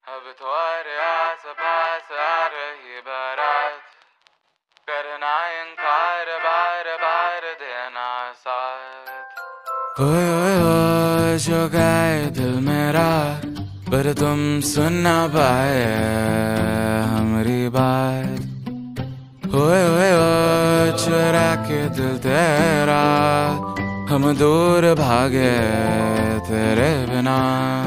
अब तुम्हारे आस पास आ रही बारात, करना इनकार बार बार देना साथ। ओए ओए ओए चुका है दिल मेरा, पर तुम सुन ना पाए हमारी बात। ओए ओए ओए चुरा के दिल तेरा, हम दूर भागे तेरे बिना।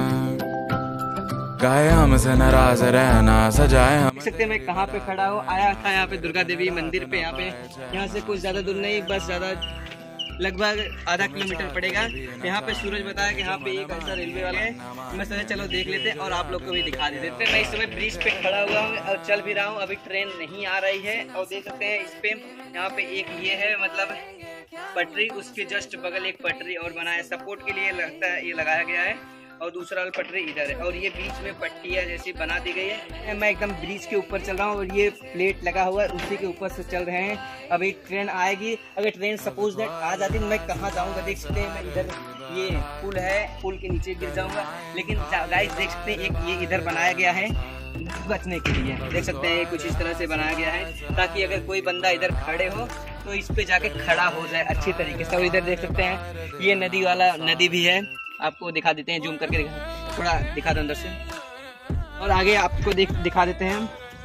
गाए हमसे नाराज रहना सजाए हम। देख सकते हैं मैं कहाँ पे खड़ा हूँ। आया था यहाँ पे दुर्गा देवी मंदिर पे। यहाँ से कुछ ज़्यादा दूर नहीं, बस ज़्यादा लगभग आधा किलोमीटर पड़ेगा। यहाँ पे सूरज बताया कि यहाँ पे एक ऐसा रेलवे वाला है। मैं सोचा चलो देख लेते हैं और आप लोग को भी दिखा देते हैं। मैं इस समय ब्रिज पे खड़ा हुआ हूँ और चल भी रहा हूँ। अभी ट्रेन नहीं आ रही है और देख सकते हैं इस पे यहाँ पे एक ये है मतलब पटरी, उसके जस्ट बगल एक पटरी और बनाया सपोर्ट के लिए, लगता है ये लगाया गया है। और दूसरा वाला पटरी इधर है और ये बीच में पट्टियाँ जैसी बना दी गई है। मैं एकदम ब्रिज के ऊपर चल रहा हूँ और ये प्लेट लगा हुआ है, उसी के ऊपर से चल रहे हैं। अभी ट्रेन आएगी। अगर ट्रेन सपोज दैट आ जाती तो मैं कहाँ जाऊँगा? देख सकते हैं मैं इधर ये पुल है, पुल के नीचे गिर जाऊँगा। लेकिन गाइस देख सकते हैं एक ये इधर बनाया गया है बचने के लिए। देख सकते हैं कुछ इस तरह से बनाया गया है ताकि अगर कोई बंदा इधर खड़े हो तो इस पे जाके खड़ा हो जाए अच्छी तरीके से। और इधर देख सकते हैं ये नदी वाला नदी भी है, आपको दिखा देते हैं, जूम करके थोड़ा दिखा दो अंदर से और आगे आपको दिखा देते हैं।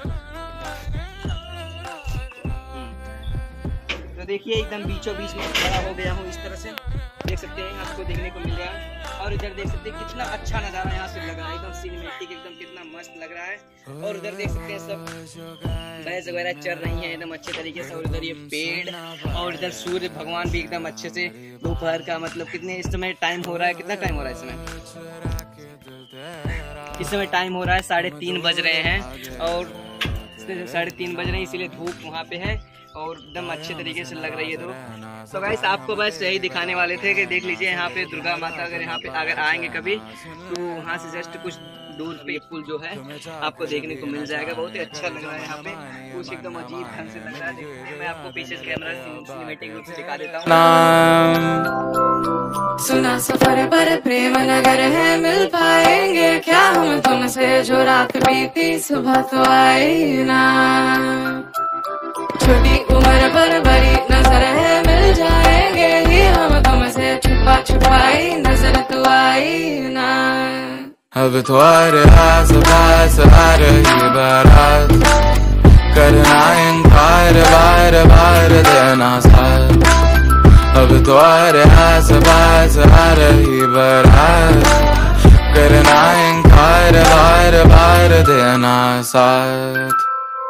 तो देखिए एकदम बीचों बीच में खड़ा हो गया हूँ इस तरह से, देख सकते हैं आपको देखने को मिल रहा है। और इधर देख सकते हैं कितना अच्छा नज़ारा यहाँ से लग रहा है, एकदम सिनेमैटिक, एकदम कितना मस्त लग रहा है। और उधर देख सकते हैं सब भैंस वगैरह चल रही हैं एकदम अच्छे तरीके से। और इधर ये पेड़ और इधर सूर्य भगवान भी एकदम अच्छे से दोपहर का मतलब कितने इस समय टाइम हो रहा है, कितना टाइम हो रहा है इस समय टाइम हो रहा है 3:30 बज रहे हैं। और 3:30 बज रहे हैं इसीलिए धूप वहाँ पे है और एकदम अच्छे तरीके से लग रही है धूप। तो गाइस आपको बस यही दिखाने वाले थे कि देख लीजिए यहाँ पे दुर्गा माता अगर यहाँ पे अगर आएंगे कभी तो वहाँ से जस्ट कुछ दूर पे पुल जो है आपको देखने को मिल जाएगा। बहुत ही अच्छा लग रहा है यहाँ पे, कुछ एकदम अजीब ढंग से लग रहा है। मैं आपको पीछे से कैमरा सिनेमैटिक रूप से दिखा देता हूँ। सुना सफर पर प्रेम नगर है, मिल पाएंगे क्या हम तुमसे? जो रात बीती सुबह तो आई ना, छोटी उम्र पर बड़ी नजर है, मिल जाएंगे ही हम तुमसे। छुपा छुपाई नजर तो आई ना। अब तुम्हारे आस पास आ रही बारात, करना इनकार बार बार देना साथ। अब तुम्हारे आस पास आ रही बारात, करना इनकार बार बार देना साथ।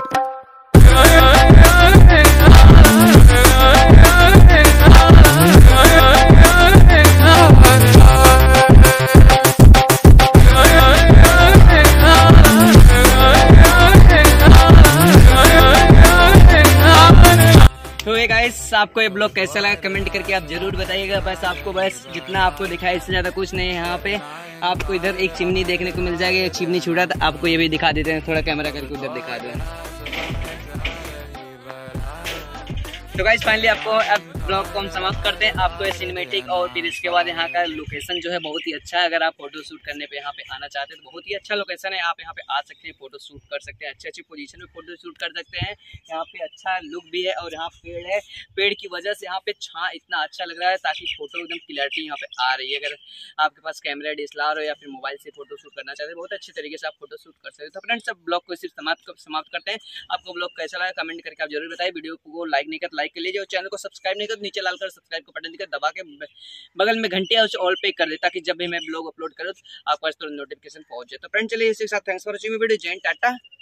तो ये गाइस आपको ये ब्लॉग कैसा लगा कमेंट करके आप जरूर बताइएगा। बस आपको बस जितना आपको दिखाया इससे ज़्यादा कुछ नहीं है। यहाँ पे आपको इधर एक चिमनी देखने को मिल जाएगी, चिमनी छूटा था आपको ये भी दिखा देते हैं, थोड़ा कैमरा करके उधर दिखा दो। तो गाइस फाइनली आपको अब ब्लॉग को हम समाप्त करते हैं। आपको ये सिनेमैटिक और फिर इसके बाद यहाँ का लोकेशन जो है बहुत ही अच्छा है। अगर आप फोटो शूट करने पे यहाँ पे आना चाहते हैं तो बहुत ही अच्छा लोकेशन है। आप यहाँ पे आ सकते हैं, फोटो शूट कर सकते हैं, अच्छी अच्छी पोजीशन में फोटो शूट कर सकते हैं। यहाँ पे अच्छा लुक भी है और यहाँ पेड़ है, पेड़ की वजह से यहाँ पे छां इतना अच्छा लग रहा है ताकि फोटो एकदम क्लियरिटी यहाँ पे आ रही है। अगर आपके पास कैमरा DSLR हो या फिर मोबाइल से फोटो शूट करना चाहते हैं बहुत अच्छे तरीके से आप फोटो शूट कर सकते हैं। तो फ्रेंड्स सब ब्लॉग को सिर्फ समाप्त करते हैं। आपको ब्लॉग कैसा लगा कमेंट करके आप जरूर बताइए। वीडियो को लाइक नहीं कर लाइक कर लीजिए और चैनल को सब्सक्राइब नहीं कर नीचे लाल कर सब्सक्राइब का बटन दिखा दबा के बगल में घंटी है उसे ऑल पे कर दे ताकि जब भी मैं ब्लॉग अपलोड करूँ आपके पास तुरंत नोटिफिकेशन पहुंच जाए। तो फ्रेंड चलिए इसी के साथ थैंक्स फॉर वॉचिंग वीडियो। जय हिंद, टाटा।